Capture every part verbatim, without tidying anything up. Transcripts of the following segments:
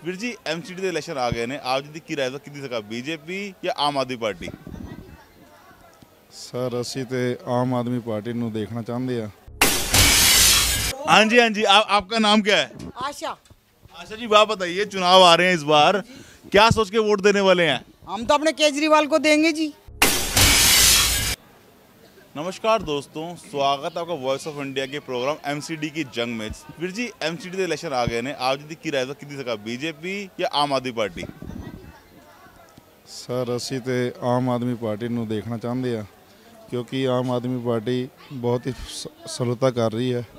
ਵੀਰ ਜੀ ਐਮਸੀਡੀ ਦੇ ਇਲੈਕਸ਼ਨ ਆ ਗਏ ਨੇ, ਆਪ ਜੀ ਦੀ ਕੀ ਰਾਏ ਹੈ ਕਿਹਦੀ ਸਰਕਾਰ, ਬੀਜੇਪੀ ਜਾਂ ਆਮ ਆਦਮੀ ਪਾਰਟੀ? सर ਅਸੀਂ ਤੇ आम आदमी पार्टी ਨੂੰ देखना चाहते हैं। हाँ जी हाँ जी, आप आपका नाम क्या है? आशा। आशा जी, आप बताइए, चुनाव आ रहे हैं इस बार, क्या सोच के वोट देने वाले हैं? हम तो अपने केजरीवाल को देंगे जी। नमस्कार दोस्तों, स्वागत है आपका वॉइस ऑफ इंडिया के प्रोग्राम एमसीडी की जंग में। वीर जी एमसीडी ਦੇ ਇਲੈਕਸ਼ਨ ਆ ਗਏ ਨੇ, ਆਪ ਜੀ ਦੀ ਕੀ ਰਾਏ ਹੈ ਕਿਹਦੀ ਸਰਕਾਰ, ਬੀਜੇਪੀ ਜਾਂ ਆਮ ਆਦਮੀ ਪਾਰਟੀ? ਸਰ ਅਸੀਂ ਤੇ ਆਮ ਆਦਮੀ ਪਾਰਟੀ ਨੂੰ ਦੇਖਣਾ ਚਾਹੁੰਦੇ ਆ, ਕਿਉਂਕਿ ਆਮ ਆਦਮੀ ਪਾਰਟੀ ਬਹੁਤ ਹੀ ਸਹੂਲਤਾਂ ਕਰ ਰਹੀ ਹੈ।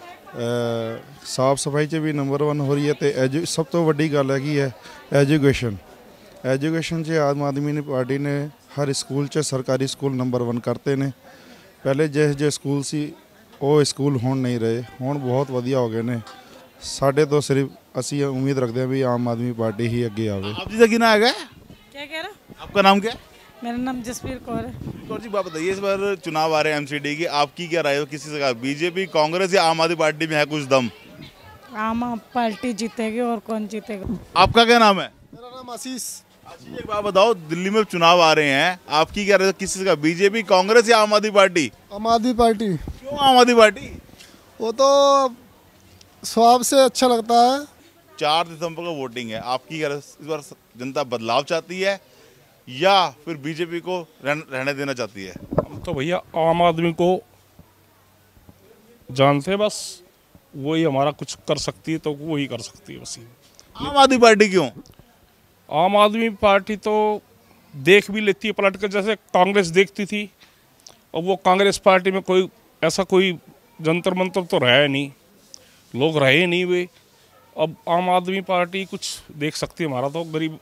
ਸਾਫ ਸਫਾਈ 'ਚ ਵੀ ਨੰਬਰ वन ਹੋ ਰਹੀ ਹੈ ਤੇ ਐਜੂ ਸਭ ਤੋਂ ਵੱਡੀ ਗੱਲ ਹੈਗੀ ਹੈ ਐਜੂਕੇਸ਼ਨ। ਐਜੂਕੇਸ਼ਨ 'ਚ ਆਮ ਆਦਮੀ ਪਾਰਟੀ ਨੇ ਹਰ ਸਕੂਲ 'ਚ ਸਰਕਾਰੀ ਸਕੂਲ ਨੰਬਰ वन ਕਰਤੇ ਨੇ। ਪਹਿਲੇ ਜਿਹੇ ਜਿਹੇ ਸਕੂਲ ਸੀ ਉਹ ਸਕੂਲ ਹੁਣ ਨਹੀਂ ਰਹੇ, ਹੁਣ ਬਹੁਤ ਵਧੀਆ ਹੋ ਗਏ ਨੇ। ਸਾਡੇ ਤੋਂ ਸਿਰਫ ਅਸੀਂ ਉਮੀਦ ਰੱਖਦੇ ਹਾਂ ਵੀ ਆਮ ਆਦਮੀ ਪਾर्टी ही ਅੱਗੇ ਆਵੇ। आप जी का किना है? क्या कह रहा? आपका नाम क्या है? मेरा नाम जसवीर कौर है। कौर जी, बात बताइए, इस बार चुनाव आ रहे हैं एमसीडी के, आपकी क्या राय है किसी सरकार, बीजेपी, कांग्रेस या आम आदमी पार्टी में है कुछ दम? आम पार्टी जीतेगी और कौन जीतेगा? आपका क्या नाम है? मेरा नाम आशीष। आशीष, एक बात बताओ, दिल्ली में चुनाव आ रहे हैं, आपकी क्या राय है किसी सरकार, बीजेपी, कांग्रेस या आम आदमी पार्टी? आम आदमी पार्टी। क्यों आम आदमी पार्टी? वो तो स्वभाव से अच्छा लगता है। चार दिसंबर को वोटिंग है, आपकी क्या राय, इस बार जनता बदलाव चाहती है या फिर बीजेपी को रहन, रहने देना चाहती है? हम तो भैया आम आदमी को जानते हैं, बस वही हमारा कुछ कर सकती है तो वही कर सकती है बस। आम आदमी पार्टी क्यों? आम आदमी पार्टी तो देख भी लेती है पलट कर, जैसे कांग्रेस देखती थी, और वो कांग्रेस पार्टी में कोई ऐसा कोई जंतर मंतर तो रहा नहीं, लोग रहे नहीं वे। अब आम आदमी पार्टी कुछ देख सकती है हमारा तो गरीब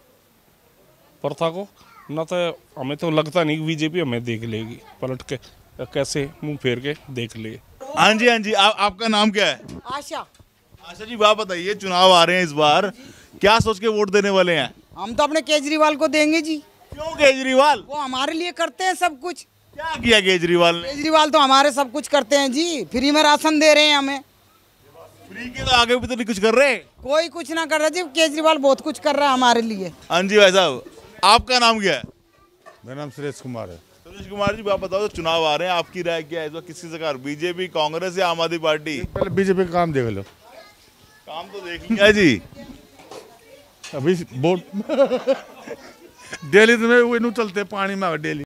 प्रथा को, ना तो हमें तो लगता नहीं कि बीजेपी हमें देख लेगी पलट के, कैसे मुंह फेर के देख ले। हाँ जी हाँ जी, आप आपका नाम क्या है? आशा। आशा जी, आप बताइए, चुनाव आ रहे हैं इस बार, क्या सोच के वोट देने वाले हैं? हम तो अपने केजरीवाल को देंगे जी। क्यों केजरीवाल? वो हमारे लिए करते हैं सब कुछ। क्या किया केजरीवाल ने? केजरीवाल तो हमारे सब कुछ करते हैं जी, फ्री में राशन दे रहे हैं हमें। फ्री के तो आगे भी तो नहीं कुछ कर रहे। कोई कुछ ना कर रहा जी, केजरीवाल बहुत कुछ कर रहा है हमारे लिए। हाँ जी भाई साहब, आपका नाम क्या है? मेरा नाम सुरेश कुमार है। सुरेश कुमार जी, आप बताओ, तो चुनाव आ रहे हैं, आपकी राय क्या है इस बार किसी सरकार, बीजेपी, कांग्रेस या आम आदमी पार्टी? पहले बीजेपी का काम देख लो। काम तो देख लिया जी, अभी वोट डेली तो वो चलते पानी में डेली।